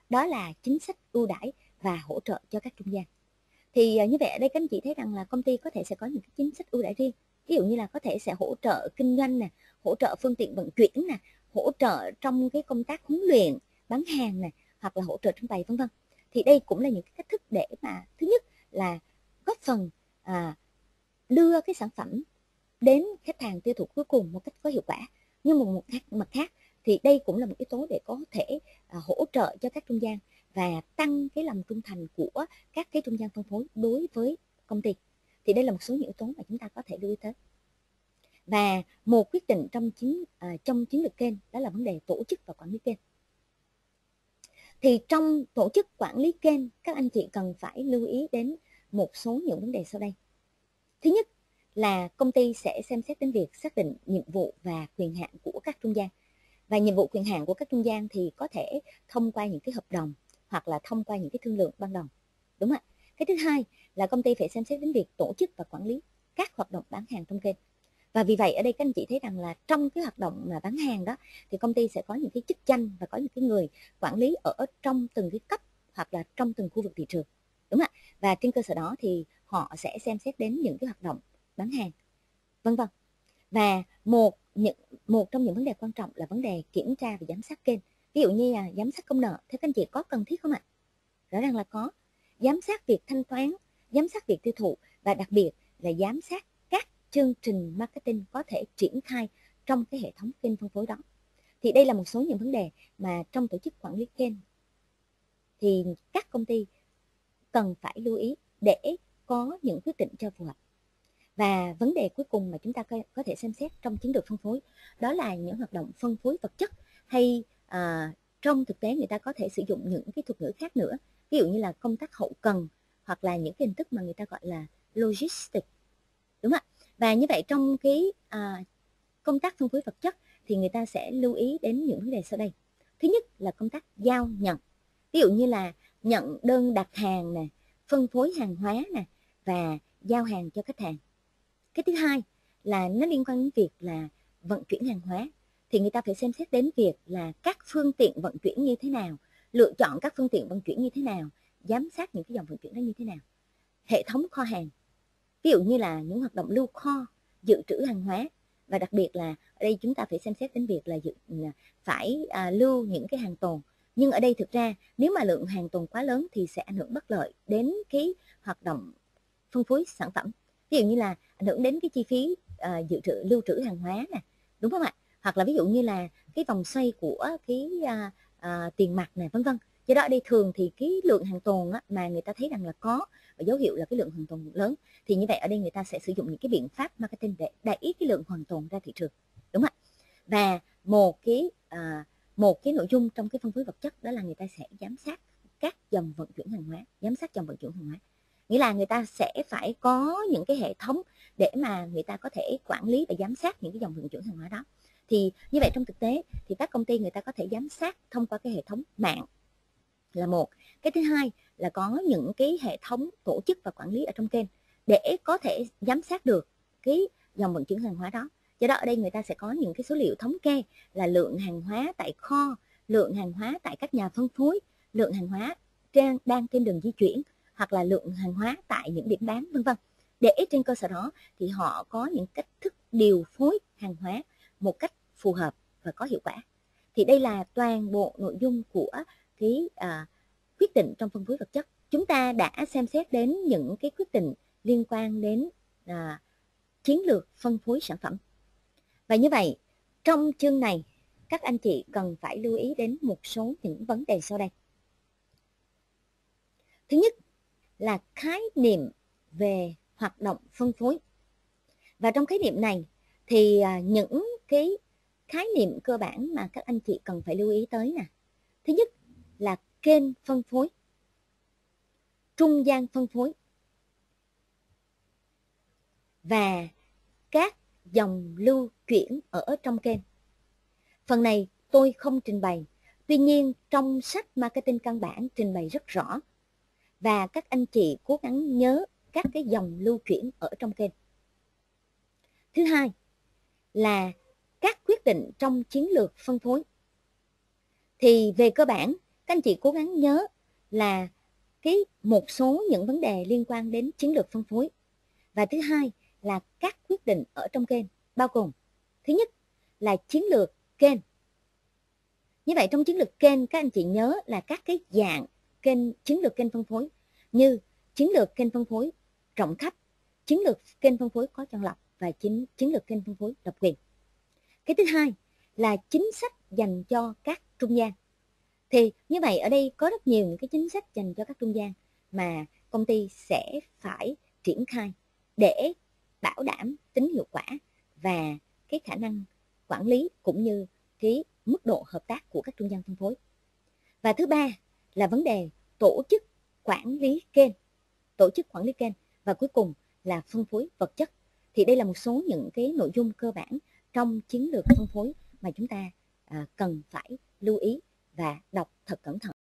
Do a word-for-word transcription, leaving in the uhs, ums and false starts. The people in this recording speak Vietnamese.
đó là chính sách ưu đãi và hỗ trợ cho các trung gian. Thì uh, như vậy ở đây các anh chị thấy rằng là công ty có thể sẽ có những cái chính sách ưu đãi riêng. Ví dụ như là có thể sẽ hỗ trợ kinh doanh nè, hỗ trợ phương tiện vận chuyển nè, hỗ trợ trong cái công tác huấn luyện, bán hàng nè, hoặc là hỗ trợ trưng bày vân vân. Thì đây cũng là những cái cách thức để mà thứ nhất là góp phần à, đưa cái sản phẩm đến khách hàng tiêu thụ cuối cùng một cách có hiệu quả. Nhưng mà một mặt khác thì đây cũng là một yếu tố để có thể à, hỗ trợ cho các trung gian và tăng cái lòng trung thành của các cái trung gian phân phối đối với công ty. Thì đây là một số những yếu tố mà chúng ta có thể lưu ý tới. Và một quyết định trong chiến à, trong chiến lược kênh đó là vấn đề tổ chức và quản lý kênh. Thì trong tổ chức quản lý kênh, các anh chị cần phải lưu ý đến một số những vấn đề sau đây. Thứ nhất là công ty sẽ xem xét đến việc xác định nhiệm vụ và quyền hạn của các trung gian. Và nhiệm vụ quyền hạn của các trung gian thì có thể thông qua những cái hợp đồng hoặc là thông qua những cái thương lượng ban đầu. Đúng không ạ? Cái thứ hai là công ty phải xem xét đến việc tổ chức và quản lý các hoạt động bán hàng trong kênh. Và vì vậy ở đây các anh chị thấy rằng là trong cái hoạt động mà bán hàng đó thì công ty sẽ có những cái chức danh và có những cái người quản lý ở trong từng cái cấp hoặc là trong từng khu vực thị trường. Đúng không ạ? Và trên cơ sở đó thì họ sẽ xem xét đến những cái hoạt động bán hàng, vân vân. Và một những một trong những vấn đề quan trọng là vấn đề kiểm tra và giám sát kênh. Ví dụ như là giám sát công nợ, theo các anh chị có cần thiết không ạ? Rõ ràng là có. Giám sát việc thanh toán, giám sát việc tiêu thụ và đặc biệt là giám sát các chương trình marketing có thể triển khai trong cái hệ thống kênh phân phối đó. Thì đây là một số những vấn đề mà trong tổ chức quản lý kênh thì các công ty cần phải lưu ý để có những quyết định cho phù hợp. Và vấn đề cuối cùng mà chúng ta có thể xem xét trong chiến lược phân phối đó là những hoạt động phân phối vật chất, hay à, trong thực tế người ta có thể sử dụng những cái thuật ngữ khác nữa, ví dụ như là công tác hậu cần hoặc là những cái hình thức mà người ta gọi là logistics, đúng không ạ? Và như vậy trong cái à, công tác phân phối vật chất thì người ta sẽ lưu ý đến những vấn đề sau đây. Thứ nhất là công tác giao nhận, ví dụ như là nhận đơn đặt hàng nè, phân phối hàng hóa nè và giao hàng cho khách hàng. Cái thứ hai là nó liên quan đến việc là vận chuyển hàng hóa, thì người ta phải xem xét đến việc là các phương tiện vận chuyển như thế nào, lựa chọn các phương tiện vận chuyển như thế nào, giám sát những cái dòng vận chuyển đó như thế nào. Hệ thống kho hàng, ví dụ như là những hoạt động lưu kho, dự trữ hàng hóa, và đặc biệt là ở đây chúng ta phải xem xét đến việc là dự, phải à, lưu những cái hàng tồn. Nhưng ở đây thực ra nếu mà lượng hàng tồn quá lớn thì sẽ ảnh hưởng bất lợi đến cái hoạt động phân phối sản phẩm. Ví dụ như là ảnh hưởng đến cái chi phí uh, dự trữ lưu trữ hàng hóa nè, đúng không ạ? Hoặc là ví dụ như là cái vòng xoay của cái uh, uh, tiền mặt này, vân vân. Do đó ở đây thường thì cái lượng hàng tồn á, mà người ta thấy rằng là có và dấu hiệu là cái lượng hàng tồn lớn, thì như vậy ở đây người ta sẽ sử dụng những cái biện pháp marketing để đẩy cái lượng hàng tồn ra thị trường, đúng không ạ? Và một cái uh, một cái nội dung trong cái phân phối vật chất đó là người ta sẽ giám sát các dòng vận chuyển hàng hóa, giám sát dòng vận chuyển hàng hóa. Nghĩa là người ta sẽ phải có những cái hệ thống để mà người ta có thể quản lý và giám sát những cái dòng vận chuyển hàng hóa đó. Thì như vậy trong thực tế thì các công ty người ta có thể giám sát thông qua cái hệ thống mạng là một. Cái thứ hai là có những cái hệ thống tổ chức và quản lý ở trong kênh để có thể giám sát được cái dòng vận chuyển hàng hóa đó. Do đó ở đây người ta sẽ có những cái số liệu thống kê là lượng hàng hóa tại kho, lượng hàng hóa tại các nhà phân phối, lượng hàng hóa trên, đang trên đường di chuyển, hoặc là lượng hàng hóa tại những điểm bán, vân vân. Để trên cơ sở đó thì họ có những cách thức điều phối hàng hóa một cách phù hợp và có hiệu quả. Thì đây là toàn bộ nội dung của cái à, quyết định trong phân phối vật chất. Chúng ta đã xem xét đến những cái quyết định liên quan đến à, chiến lược phân phối sản phẩm. Và như vậy trong chương này các anh chị cần phải lưu ý đến một số những vấn đề sau đây. Thứ nhất là khái niệm về hoạt động phân phối. Và trong khái niệm này thì những cái khái niệm cơ bản mà các anh chị cần phải lưu ý tới nè. Thứ nhất là kênh phân phối, trung gian phân phối và các dòng lưu chuyển ở trong kênh. Phần này tôi không trình bày, tuy nhiên trong sách marketing căn bản trình bày rất rõ. Và các anh chị cố gắng nhớ các cái dòng lưu chuyển ở trong kênh. Thứ hai là các quyết định trong chiến lược phân phối. Thì về cơ bản các anh chị cố gắng nhớ là cái một số những vấn đề liên quan đến chiến lược phân phối. Và thứ hai là các quyết định ở trong kênh, bao gồm thứ nhất là chiến lược kênh. Như vậy trong chiến lược kênh, các anh chị nhớ là các cái dạng kênh chiến lược kênh phân phối, như chiến lược kênh phân phối rộng khắp, chiến lược kênh phân phối có chọn lọc và chiến, chiến lược kênh phân phối độc quyền. Cái thứ hai là chính sách dành cho các trung gian. Thì như vậy ở đây có rất nhiều những cái chính sách dành cho các trung gian mà công ty sẽ phải triển khai để bảo đảm tính hiệu quả và cái khả năng quản lý cũng như cái mức độ hợp tác của các trung gian phân phối. Và thứ ba là vấn đề tổ chức quản lý kênh, tổ chức quản lý kênh và cuối cùng là phân phối vật chất. Thì đây là một số những cái nội dung cơ bản trong chiến lược phân phối mà chúng ta à, cần phải lưu ý và đọc thật cẩn thận.